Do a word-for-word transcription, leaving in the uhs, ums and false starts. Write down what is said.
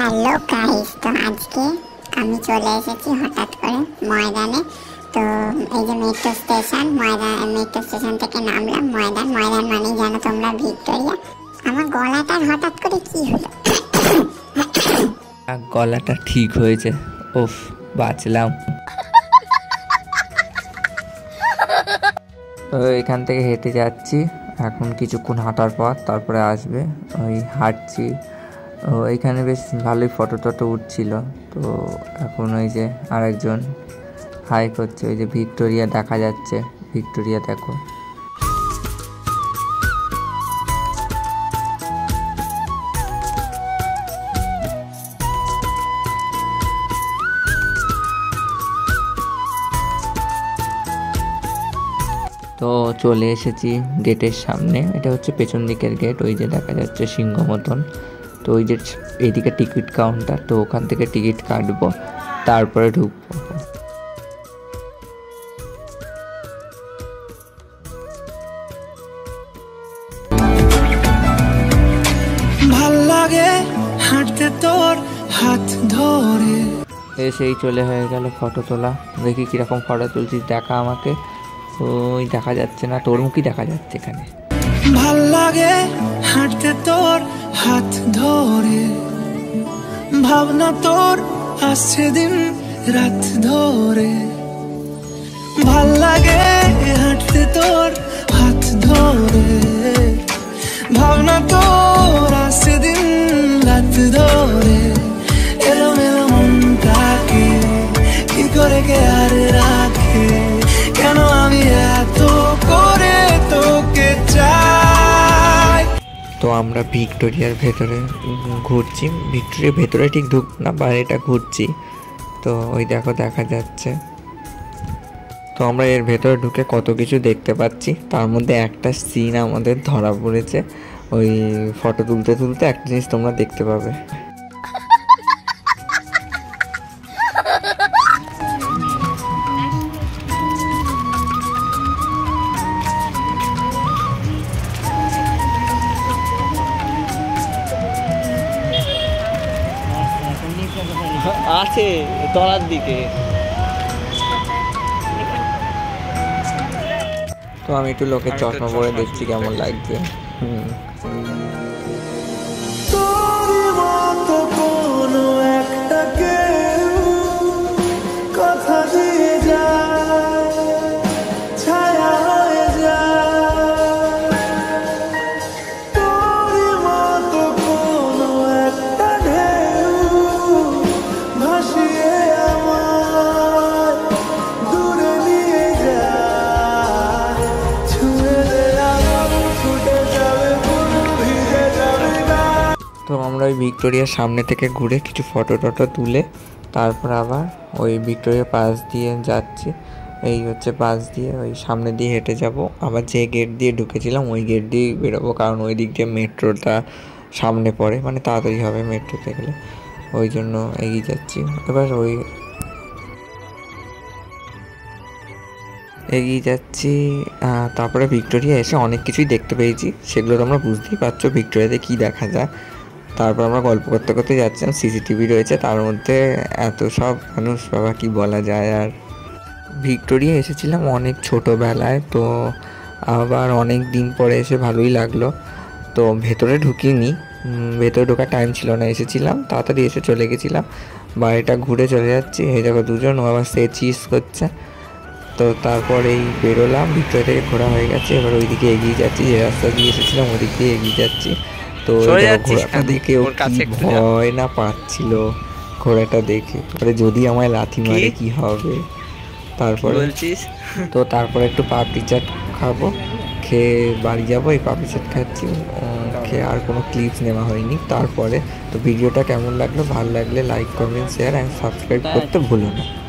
Hello guys, তো আজকে আমি চলে এসেছি হঠাৎ করে ময়দানে। তো এই যে metro station, Maidan metro station থেকে নামলাম। ময়দান ময়দান মানেই জানো তোমরা ভিক্টোরিয়া। আমার গলাটা হঠাৎ করে কি হলো? গলাটা ঠিক হয়েছে। ওফ, বাঁচলাম। তো এখান থেকে হেঁটে যাচ্ছি, এখন কিছুক্ষণ হাঁটার পর তারপরে আসবে। ওই হাঁটছি, ও এখানে বেশ ভালোই ফটো টটো উঠছিল। তো এখন ওই যে আরেকজন হাই করছে, ওই যে ভিক্টোরিয়া দেখা যাচ্ছে। ভিক্টোরিয়া দেখো। তো চলে এসেছি গেটের সামনে। এটা হচ্ছে পেছন দিকের গেট, ওই যে দেখা যাচ্ছে সিংহ মতন। তো ওই যে এইদিকে টিকিট কাউন্টার, তো ওখান থেকে টিকিট কাটবো, তারপরে ঢুকবো। ভাল লাগে হাঁটতে তোর হাত ধরে। এসেই চলে হয়ে গেল ফটো তোলা। দেখি কিরকম ফটো তুলছিস, দেখা আমাকে। ওই দেখা যাচ্ছে না, তোর মুখই দেখা যাচ্ছে এখানে। ভাল লাগে হাঁটতে তোর হাত ধরে, ভাবনা তোর আসছে দিন রাত ধরে। ভাল লাগে হাঁটতে তোর হাত ধরে, ভাবনা তোর আসছে দিন রাত ধরে। এলো মেলো মনটাকে কি করে কে আর রাখে, কেন আমি এত করে তোকে চাই। তো আমরা ভিক্টোরিয়ার ভেতরে ঘুরছি। ভিক্টোরিয়ার ভেতরে ঠিক ঢুক না, বাইরেটা ঘুরছি। তো ওই দেখো দেখা যাচ্ছে। তো আমরা এর ভেতরে ঢুকে কত কিছু দেখতে পাচ্ছি। তার মধ্যে একটা সিন আমাদের ধরা পড়েছে। ওই ফটো তুলতে তুলতে একটা জিনিস তোমরা দেখতে পাবে। আছে তলার দিকে। তো আমি একটু লোকের চশমা পরে দেখছি কেমন লাগছে। হুম কথা দিয়ে যায়, ছায়া হয়ে যায়। তোর মতো কোনো একটা ঢেউ ভাসিয়ে আমার দূরে নিয়ে যায়। ছুঁয়ে দিলাম ছুটে যাবে, ভিজে যাবে না। তো আমরা ওই ভিক্টোরিয়ার সামনে থেকে ঘুরে কিছু ফটো টটো তুলে তারপর আবার ওই ভিক্টোরিয়ার পাশ দিয়ে যাচ্ছি। এই হচ্ছে পাশ দিয়ে ওই সামনে দিয়ে হেঁটে যাব। আবার যে গেট দিয়ে ঢুকেছিলাম ওই গেট দিয়েই বেরোবো, কারণ ওই দিক দিয়ে মেট্রোটা সামনে পড়ে, মানে তাড়াতাড়ি হবে মেট্রোতে গেলে। ওই জন্য এগিয়ে যাচ্ছি। এবার ওই এগিয়ে যাচ্ছি। তারপরে ভিক্টোরিয়া এসে অনেক কিছুই দেখতে পেয়েছি, সেগুলো তোমরা বুঝতেই পারছো ভিক্টোরিয়াতে কী দেখা যায়। তারপর আমরা গল্প করতে করতে যাচ্ছিলাম। সিসিটিভি রয়েছে তার মধ্যে, এত সব মানুষ, বাবা কি বলা যায়। আর ভিক্টোরিয়া এসেছিলাম অনেক ছোটোবেলায়, তো আবার অনেক দিন পরে এসে ভালোই লাগলো। তো ভেতরে ঢুকিনি, ভেতরে ঢোকার টাইম ছিল না, এসেছিলাম তাড়াতাড়ি এসে চলে গেছিলাম। বাড়িটা ঘুরে চলে যাচ্ছি। এই দেখো দুজন, ও আবার সে চিজ করছে। তো তারপর এই বেরোলাম, ভিক্টোরিয়া থেকে ঘোরা হয়ে গেছে। এবার ওইদিকে এগিয়ে যাচ্ছি, যে রাস্তা দিয়ে এসেছিলাম ওদিক দিয়ে এগিয়ে যাচ্ছি। তো ঘোড়াটা দেখে ও কি ভয় না পাচ্ছিল ঘোড়াটা দেখে, যদি আমায় লাথি মারে কি হবে। তারপরে তো তারপরে একটু পাপড়ি চাট খাবো, খেয়ে বাড়ি যাবো। এই পাপড়ি চাট খাচ্ছি, খেয়ে আর কোনো ক্লিপস নেওয়া হয়নি। তারপরে তো ভিডিওটা কেমন লাগলো, ভালো লাগলে like comment share and subscribe করতে ভুলো না।